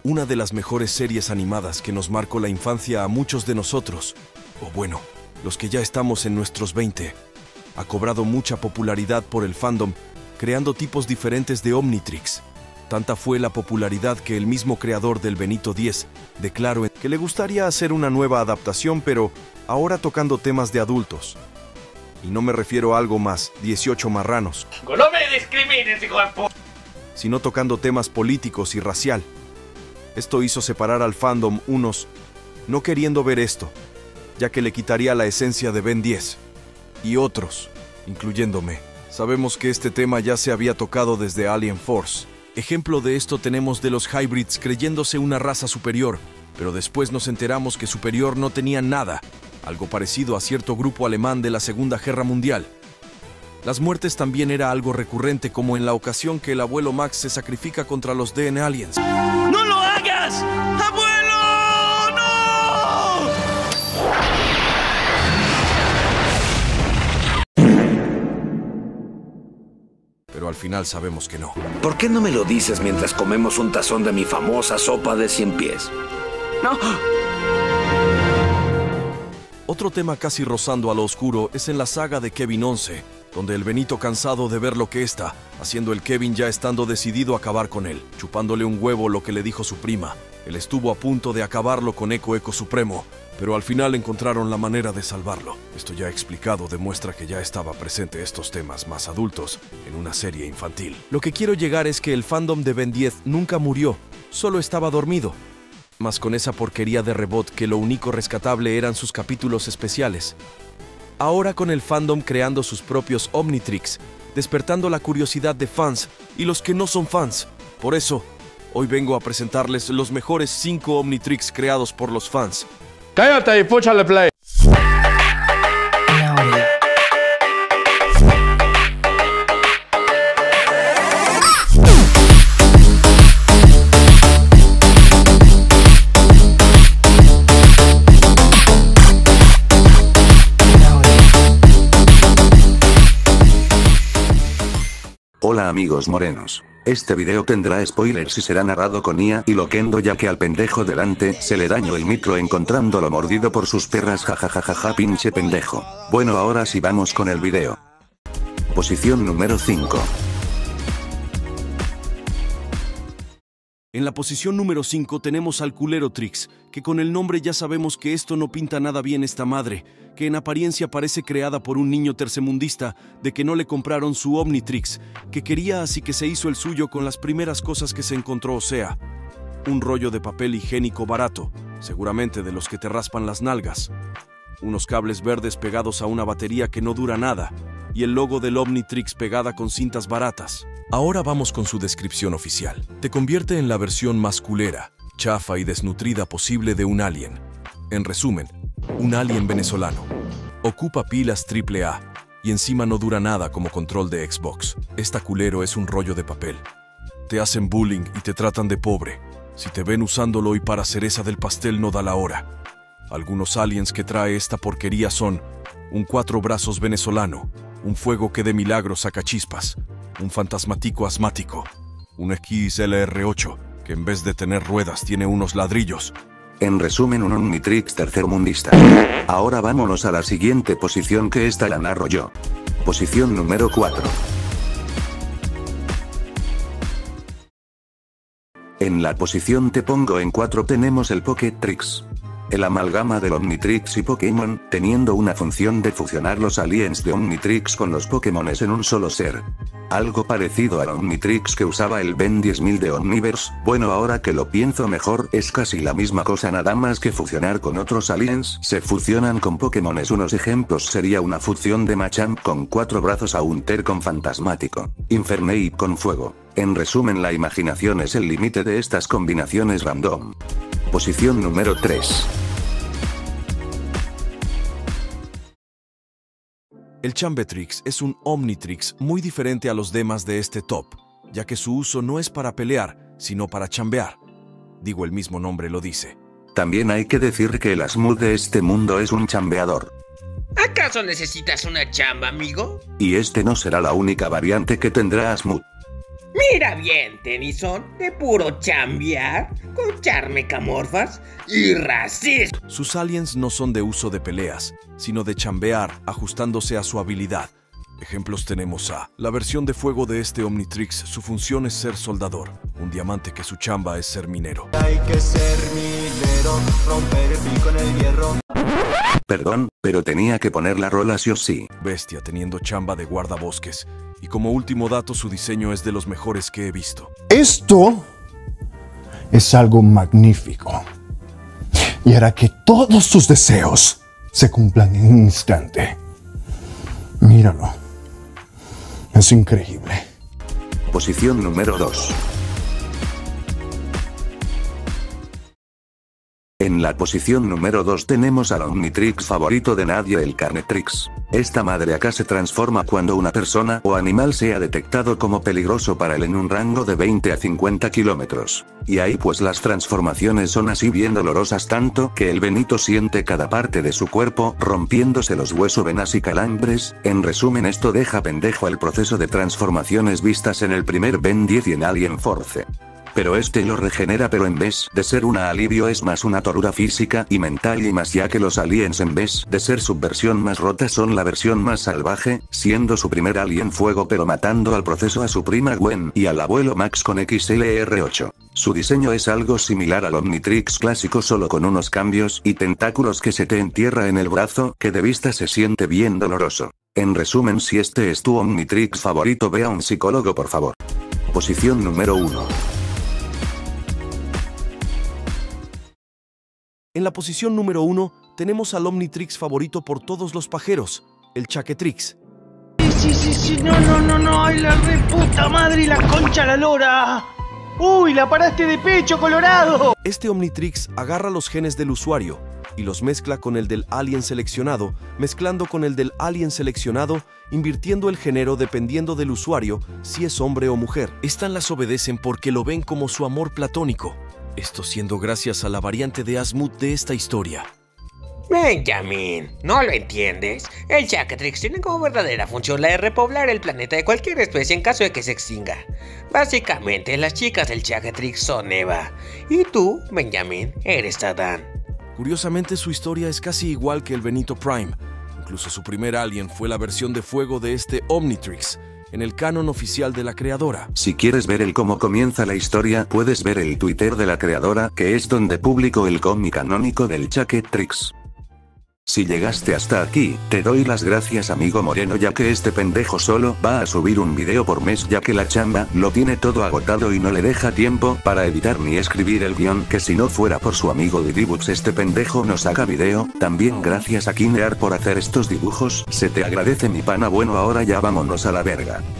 Una de las mejores series animadas que nos marcó la infancia a muchos de nosotros, o bueno, los que ya estamos en nuestros 20, ha cobrado mucha popularidad por el fandom, creando tipos diferentes de Omnitrix. Tanta fue la popularidad que el mismo creador del Benito 10 declaró que le gustaría hacer una nueva adaptación, pero ahora tocando temas de adultos. Y no me refiero a algo más, 18 marranos. ¡No me discrimines, hijo de p***! Sino tocando temas políticos y racial. Esto hizo separar al fandom unos no queriendo ver esto, ya que le quitaría la esencia de Ben 10. Y otros, incluyéndome, sabemos que este tema ya se había tocado desde Alien Force. Ejemplo de esto tenemos de los Hybrids creyéndose una raza superior, pero después nos enteramos que superior no tenían nada, algo parecido a cierto grupo alemán de la Segunda Guerra Mundial. Las muertes también era algo recurrente, como en la ocasión que el abuelo Max se sacrifica contra los DN Aliens. ¡No lo hagas! ¡Abuelo! ¡No! Pero al final sabemos que no. ¿Por qué no me lo dices mientras comemos un tazón de mi famosa sopa de 100 pies? ¡No! Otro tema casi rozando a lo oscuro es en la saga de Kevin 11, donde el Benito, cansado de ver lo que está haciendo el Kevin, ya estando decidido a acabar con él, chupándole un huevo lo que le dijo su prima. Él estuvo a punto de acabarlo con Eco Supremo, pero al final encontraron la manera de salvarlo. Esto ya explicado demuestra que ya estaba presente estos temas más adultos en una serie infantil. Lo que quiero llegar es que el fandom de Ben 10 nunca murió, solo estaba dormido. Más con esa porquería de Rebot que lo único rescatable eran sus capítulos especiales. Ahora con el fandom creando sus propios Omnitrix, despertando la curiosidad de fans y los que no son fans. Por eso, hoy vengo a presentarles los mejores 5 Omnitrix creados por los fans. ¡Cállate y púchale play! Hola amigos morenos. Este video tendrá spoilers y será narrado con IA y loquendo, ya que al pendejo delante se le dañó el micro encontrándolo mordido por sus perras, jajajaja pinche pendejo. Bueno, ahora sí vamos con el video. Posición número 5. En la posición número 5 tenemos al culero Trix, que con el nombre ya sabemos que esto no pinta nada bien esta madre, que en apariencia parece creada por un niño tercermundista de que no le compraron su Omnitrix, que quería, así que se hizo el suyo con las primeras cosas que se encontró, o sea, un rollo de papel higiénico barato, seguramente de los que te raspan las nalgas, unos cables verdes pegados a una batería que no dura nada, y el logo del Omnitrix pegada con cintas baratas. Ahora vamos con su descripción oficial. Te convierte en la versión más culera, chafa y desnutrida posible de un alien. En resumen, un alien venezolano. Ocupa pilas AAA y encima no dura nada como control de Xbox. Esta culero es un rollo de papel. Te hacen bullying y te tratan de pobre. Si te ven usándolo y para cereza del pastel no da la hora. Algunos aliens que trae esta porquería son un 4 brazos venezolano, un fuego que de milagro saca chispas, un fantasmatico asmático, un XLR8 que en vez de tener ruedas tiene unos ladrillos. En resumen, un Omnitrix tercermundista. Ahora vámonos a la siguiente posición, que esta la narro yo. Posición número 4. En la posición te pongo en 4 tenemos el Pokétrix. El amalgama del Omnitrix y Pokémon, teniendo una función de fusionar los aliens de Omnitrix con los Pokémones en un solo ser. Algo parecido al Omnitrix que usaba el Ben 10.000 de Omniverse. Bueno, ahora que lo pienso mejor, es casi la misma cosa, nada más que fusionar con otros aliens. Se fusionan con Pokémones. Unos ejemplos sería una fusión de Machamp con 4 brazos a un Tercon fantasmático, Infernape con fuego. En resumen, la imaginación es el límite de estas combinaciones random. Posición número 3. El Chambetrix es un Omnitrix muy diferente a los demás de este top, ya que su uso no es para pelear, sino para chambear. Digo, el mismo nombre lo dice. También hay que decir que el Asmud de este mundo es un chambeador. ¿Acaso necesitas una chamba, amigo? Y este no será la única variante que tendrá Asmud. Mira bien, Tennyson, de puro chambear, con charmecamorfas y racismo. Sus aliens no son de uso de peleas, sino de chambear, ajustándose a su habilidad. Ejemplos tenemos a la versión de fuego de este Omnitrix, su función es ser soldador, un diamante que su chamba es ser minero. Hay que ser minero, romper el pico en el hierro. Perdón, pero tenía que poner la rola sí o sí. Bestia teniendo chamba de guardabosques. Y como último dato, su diseño es de los mejores que he visto. Esto es algo magnífico. Y hará que todos tus deseos se cumplan en un instante. Míralo. Es increíble. Posición número 2. En la posición número 2 tenemos al Omnitrix favorito de nadie, el Carnetrix. Esta madre acá se transforma cuando una persona o animal sea detectado como peligroso para él en un rango de 20 a 50 kilómetros. Y ahí pues las transformaciones son así bien dolorosas, tanto que el Benito siente cada parte de su cuerpo rompiéndose los huesos, venas y calambres. En resumen, esto deja pendejo al proceso de transformaciones vistas en el primer Ben 10 y en Alien Force. Pero este lo regenera, pero en vez de ser un alivio es más una tortura física y mental, y más ya que los aliens en vez de ser su versión más rota son la versión más salvaje, siendo su primer alien fuego, pero matando al proceso a su prima Gwen y al abuelo Max con XLR8. Su diseño es algo similar al Omnitrix clásico, solo con unos cambios y tentáculos que se te entierra en el brazo, que de vista se siente bien doloroso. En resumen, si este es tu Omnitrix favorito, ve a un psicólogo por favor. Posición número 1. En la posición número 1 tenemos al Omnitrix favorito por todos los pajeros, el Chaquetrix. Sí, no, ay la reputa madre y la concha la lora. Uy, la paraste de pecho, Colorado. Este Omnitrix agarra los genes del usuario y los mezcla con el del alien seleccionado, mezclando con el del alien seleccionado, invirtiendo el género dependiendo del usuario, si es hombre o mujer. Estas las obedecen porque lo ven como su amor platónico. Esto siendo gracias a la variante de Azimuth de esta historia. Benjamin, ¿no lo entiendes? El Chaquetrix tiene como verdadera función la de repoblar el planeta de cualquier especie en caso de que se extinga. Básicamente, las chicas del Chaquetrix son Eva. Y tú, Benjamin, eres Adán. Curiosamente, su historia es casi igual que el Benito Prime. Incluso su primer alien fue la versión de fuego de este Omnitrix, en el canon oficial de la creadora. Si quieres ver el cómo comienza la historia, puedes ver el Twitter de la creadora, que es donde publicó el cómic canónico del Chaquetrix. Si llegaste hasta aquí, te doy las gracias, amigo Moreno, ya que este pendejo solo va a subir un video por mes, ya que la chamba lo tiene todo agotado y no le deja tiempo para editar ni escribir el guión, que si no fuera por su amigo Didibux este pendejo no saca video. También gracias a Kinear por hacer estos dibujos, se te agradece mi pana. Bueno, ahora ya vámonos a la verga.